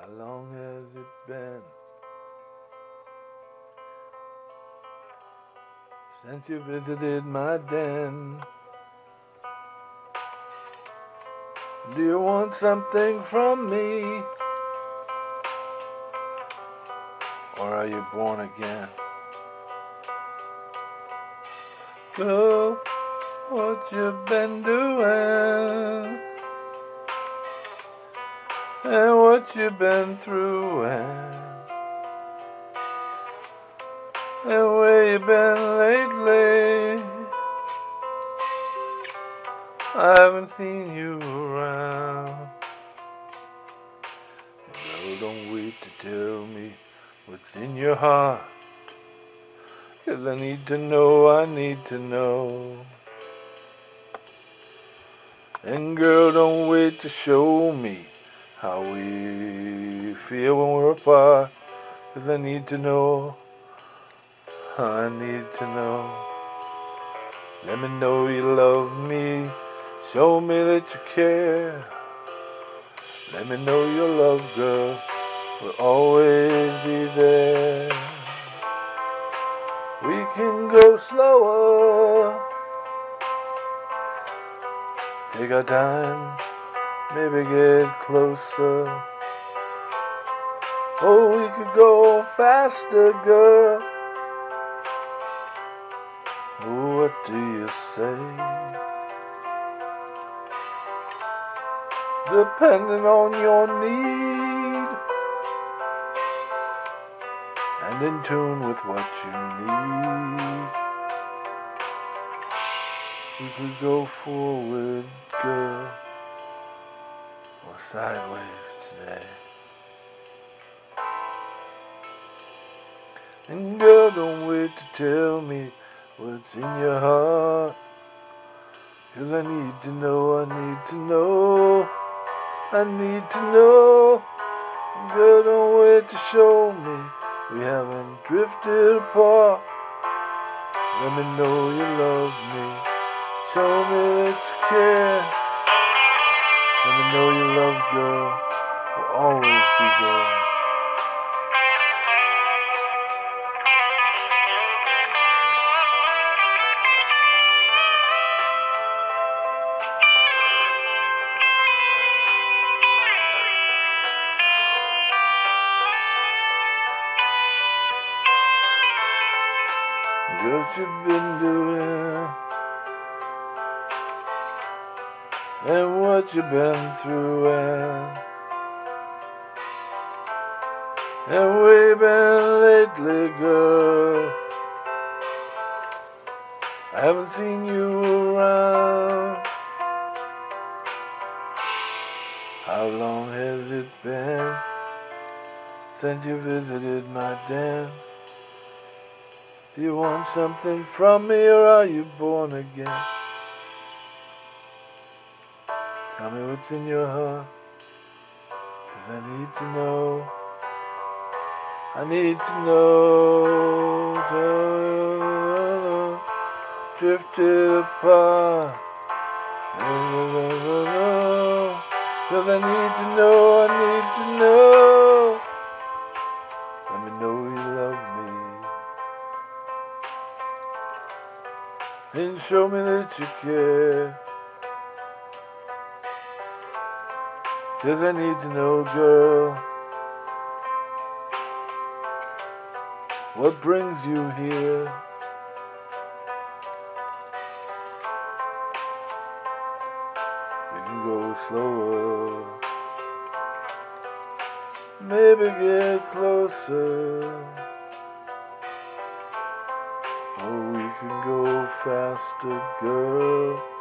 How long has it been since you visited my den? Do you want something from me? Or are you born again? Girl, what you been doing? And what you been through? And where you been lately? I haven't seen you around. Girl, don't wait to tell me what's in your heart. 'Cause I need to know, I need to know. And girl, don't wait to show me how we feel when we're apart. 'Cause I need to know, I need to know. Let me know you love me, show me that you care. Let me know your love, girl, will always be there. We can go slower, take our time, maybe get closer. Oh, we could go faster, girl. Oh, what do you say? Depending on your need, and in tune with what you need, we could go forward, girl, or sideways today. And girl, don't wait to tell me what's in your heart. 'Cause I need to know, I need to know, I need to know. Girl, don't wait to show me we haven't drifted apart. Let me know you love me, show me that you care. Let me know your love, girl, will always be there. What you been doing, and what you been through, and where you been lately, girl. I haven't seen you around. How long has it been since you visited my den? Do you want something from me, or are you born again? Tell me what's in your heart, 'cause I need to know, I need to know. Drifted apart, 'cause I need to know, I need to know. Let me know you love me, and show me that you care. 'Cause I need to know, girl, what brings you here. We can go slower, maybe get closer. Oh, we can go faster, girl.